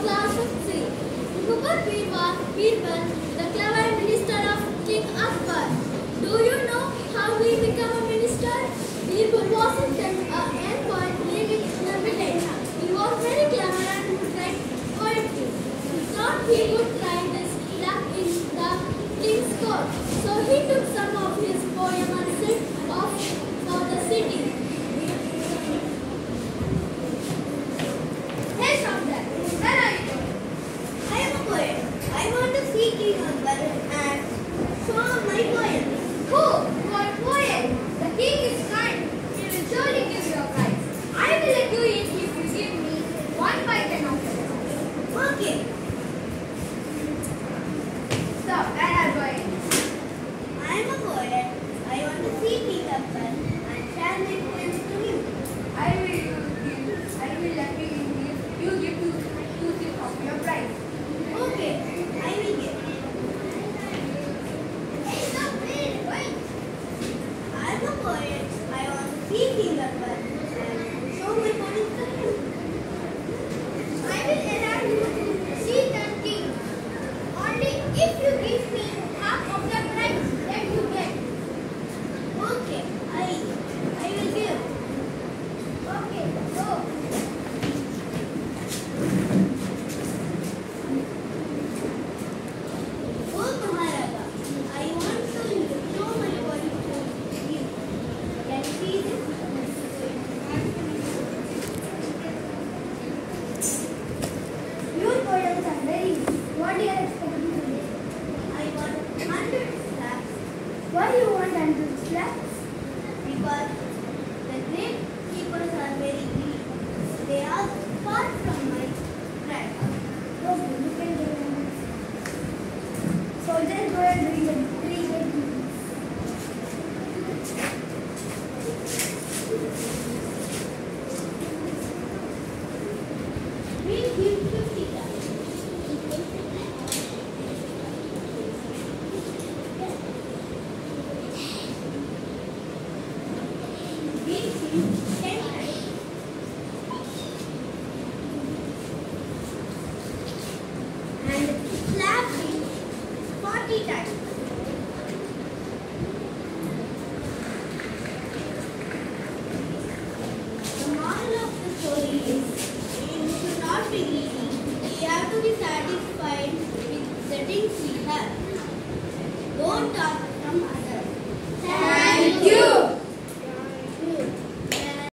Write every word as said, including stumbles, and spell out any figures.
class of three. Muhammad Birbal, Birbal, the clever minister of King Akbar. Do you know how he became a minister? Birbal wasn't a young boy living in a village. He was very clever and would write poetry. He thought he would try this luck in the king's court. So he took some of his poem and set off for the city. Hey Shamdar, where are you going? I am a poet. I want to see King Akbar and show my poem. Cool, you are a poet. The king is kind. He will surely give you a prize. I will let you in if you give me one by ten of them. Okay. So, where are you going? I am a poet. I want to see King Akbar and share my poems to him. I will give. I will let you in if you give two two things of your prize. Okay, I will give. Hey, stop! Where are you going? I am a poet. I want to see King Akbar and show my poems to him. I will allow you to see the king. Only if you give me half of the prize that you get. Okay, I I will give. Okay, go. Oh Maharaja, I want to show my poems to you. Can you see this? Your poems are very easy. What do you expect me to do? I want hundred slaps. Why do you want hundred slaps? Because the great keepers are very greedy. They are far from my friend. Okay, you can get them. So just go and read the three great people. We give fifty lakhs. We give ten lakhs. And slap him forty times. The moral of the story is you should not be greedy. We have to be satisfied with the things we have. Don't talk from others.